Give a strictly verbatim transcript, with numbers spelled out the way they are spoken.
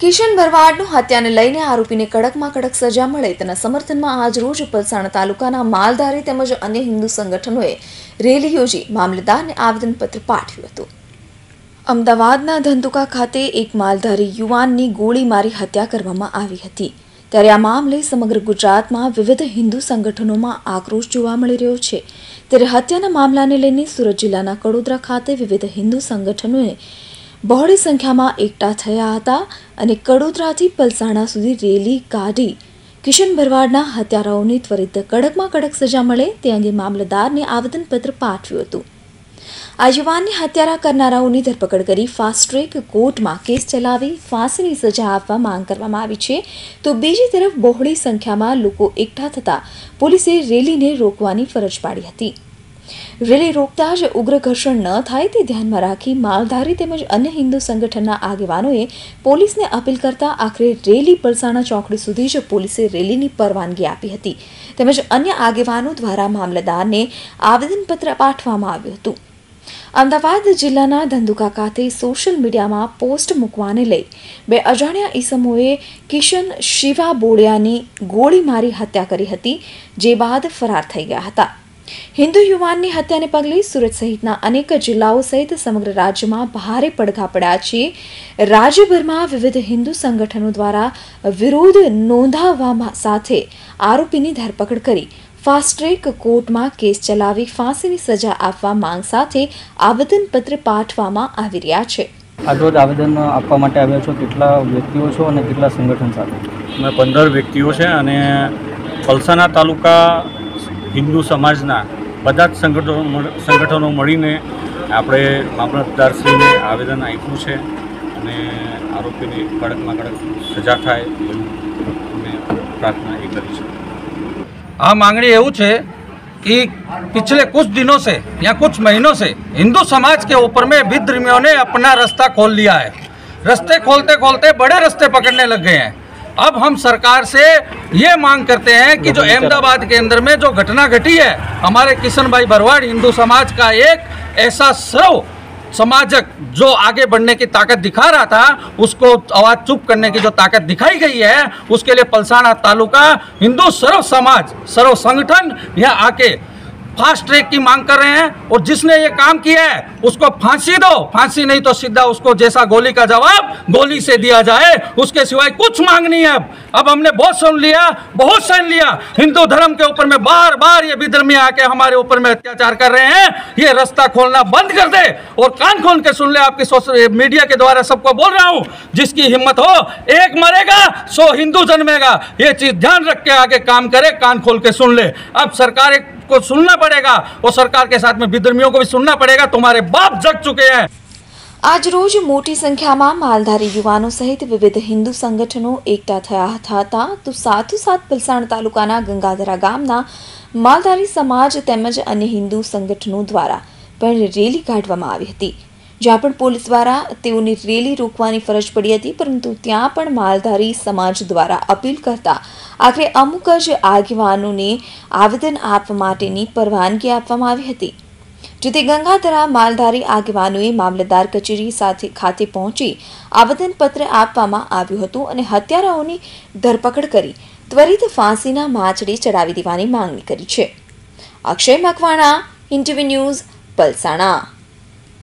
કિશન ભરવાડનું હત્યાને લઈને આરોપીને કડકમાં કડક સજા મળે તેના સમર્થનમાં આજરોજ પલસાણા તાલુકાના માલધારી તેમજ અન્ય હિન્દુ સંગઠનોએ રેલી યોજી મામલતદારને આવેદનપત્ર પાઠવ્યું હતું। અમદાવાદના ધંધુકા ખાતે એક માલધારી યુવાનની ગોળી મારી હત્યા કરવામાં આવી હતી, ત્યારે આ મામલે સમગ્ર ગુજરાતમાં વિવિધ હિન્દુ સંગઠનોમાં આક્રોશ જોવા મળી રહ્યો છે। ત્યારે હત્યાના મામલાને લઈને સુરત જિલ્લાના કડોદરા ખાતે વિવિધ હિન્દુ સંગઠનોએ બહોળી સંખ્યામાં એકઠા થયા હતા અને કડોદરાથી પલસાણા સુધી રેલી કાઢી કિશન ભરવાડના હત્યારાઓને ત્વરિત કડકમાં કડક સજા મળે તે અંગે મામલતદારને આવેદનપત્ર પાઠવ્યું હતું। આ યુવાનની હત્યા કરનારાઓની ધરપકડ કરી ફાસ્ટ ટ્રેક કોર્ટમાં કેસ ચલાવી ફાંસીની સજા આપવા માંગ કરવામાં આવી છે, તો બીજી તરફ બહોળી સંખ્યામાં લોકો એકઠા થતા પોલીસે રેલીને રોકવાની ફરજ પાડી હતી। રેલી રોકતા જ ઉગ્ર ઘર્ષણ ન થાય તે ધ્યાનમાં રાખી માલધારી તેમજ અન્ય હિન્દુ સંગઠનના આગેવાનોએ પોલીસને અપીલ કરતા આખરે રેલી પલસાણા ચોકડી સુધી જ પોલીસે રેલીની પરવાનગી આપી હતી, તેમજ અન્ય આગેવાનો દ્વારા મામલતદારને આવેદનપત્ર પાઠવવામાં આવ્યું હતું। અમદાવાદ જિલ્લાના ધંધુકા ખાતે સોશિયલ મીડિયામાં પોસ્ટ મૂકવાને લઈ બે અજાણ્યા ઈસમોએ કિશન શિવા બોડિયાની ગોળી મારી હત્યા કરી હતી, જે બાદ ફરાર થઈ ગયા હતા। હિન્દુ યુવાનની હત્યાને પગલે સુરત સહિતના અનેક જિલ્લાઓ સહિત સમગ્ર રાજ્યમાં ભારે પડઘા પડ્યા છે। રાજ્યભરમાં વિવિધ હિન્દુ સંગઠનો દ્વારા વિરોધ નોંધાવવા સાથે આરોપીની ધરપકડ કરી ફાસ્ટ ટ્રેક કોર્ટમાં કેસ ચલાવી ફાંસીની સજા આપવા માંગ સાથે આવેદનપત્ર પાઠવવામાં આવી રહ્યા છે। આજરોજ આવેદન આપવા માટે આવ્યા છો, કેટલા વ્યક્તિઓ છો અને કેટલા સંગઠન સાથે? અમે પંદર વ્યક્તિઓ છે અને પલસાણા તાલુકા હિન્દુ સમાજના બધા જ સંગઠનો સંગઠનો મળીને આપણે મામલતદારશ્રીને આવેદન આપ્યું છે અને આરોપીની કડકમાં કડક સજા થાય એવું અમે પ્રાર્થના એ કરી છે। આ मांगनी એવું છે कि पिछले कुछ दिनों से या कुछ महीनों से हिंदू समाज के ऊपर में विद्रोहियों ने अपना रास्ता खोल लिया है। रास्ते खोलते खोलते बड़े रास्ते पकड़ने लग गए हैं। अब हम सरकार से ये मांग करते हैं कि जो अहमदाबाद के अंदर में जो घटना घटी है, हमारे किशन भाई भरवाड़ हिंदू समाज का एक ऐसा सर्व समाजक जो आगे बढ़ने की ताकत दिखा रहा था, उसको आवाज़ चुप करने की जो ताकत दिखाई गई है, उसके लिए पलसाना तालुका हिंदू सर्व समाज सर्व संगठन यहाँ आके फास्ट ट्रैक की मांग कर रहे हैं और जिसने ये काम किया है उसको फांसी दो, फांसी नहीं तो सीधा उसको जैसा गोली का जवाब गोली से दिया जाए, उसके सिवाय कुछ मांग नहीं है। अब अब हमने बहुत सुन लिया, बहुत सहन लिया। हिंदू धर्म के ऊपर में बार बार ये विधर्मी आके हमारे ऊपर में अत्याचार कर रहे हैं। ये रास्ता खोलना बंद कर दे और कान खोल के सुन ले। आपकी सोशल मीडिया के द्वारा सबको बोल रहा हूँ, जिसकी हिम्मत हो एक मरेगा सौ हिंदू जन्मेगा, ये चीज ध्यान रख के आगे काम करे, कान खोल के सुन ले। अब सरकार को सुनना पड़ेगा और सरकार के साथ में विधर्मियों को भी सुनना पड़ेगा। तुम्हारे बाप जग चुके हैं। आज रोज मोटी संख्याમાં માલધારી યુવાનો સહિત વિવિધ હિન્દુ સંગઠનો એકઠા થયા હતા, તો સાથોસાથ પલસાણા તાલુકાના ગંગાધરા ગામના માલધારી સમાજ તેમજ અન્ય હિન્દુ સંગઠનો દ્વારા પણ રેલી કાઢવામાં આવી હતી, જ્યાં પણ પોલીસ દ્વારા તેઓની રેલી રોકવાની ફરજ પડી હતી, પરંતુ ત્યાં પણ માલધારી સમાજ દ્વારા અપીલ કરતા આખરે અમુક જ આગેવાનોને આવેદન આપવા માટેની પરવાનગી આપવામાં આવી હતી, જેથી ગંગાધરા માલધારી આગેવાનોએ મામલતદાર કચેરી સાથે ખાતે પહોંચી આવેદનપત્ર આપવામાં આવ્યું હતું અને હત્યારાઓની ધરપકડ કરી ત્વરિત ફાંસીના માછડે ચડાવી દેવાની માંગણી કરી છે। Akshay Makwana, interview news, Palsana.